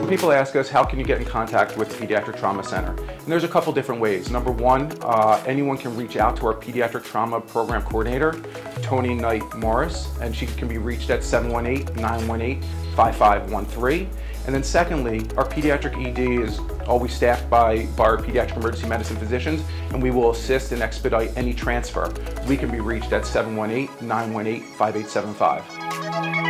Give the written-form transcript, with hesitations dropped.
people ask us, how can you get in contact with the Pediatric Trauma Center? And there's a couple different ways. Number one, anyone can reach out to our Pediatric Trauma Program Coordinator, Tony Knight Morris, and she can be reached at 718-918-5513. And then secondly, our pediatric ED is always staffed by our pediatric emergency medicine physicians, and we will assist and expedite any transfer. We can be reached at 718-918-5875.